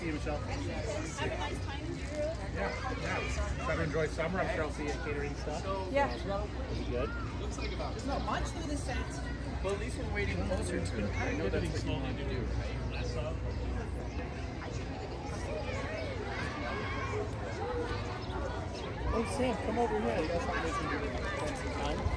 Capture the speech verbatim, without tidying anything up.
see you, Michelle. Have a nice time in Europe. Yeah, yeah. Trying to enjoy summer. I'm sure I'll see you at catering stuff. Yeah. It'll be good. Looks like about. There's not much through the set. Well, at least we're waiting closer to it. I know that's what you want to do, right? Oh, Sam, come over here. I got something to do. Spend some time.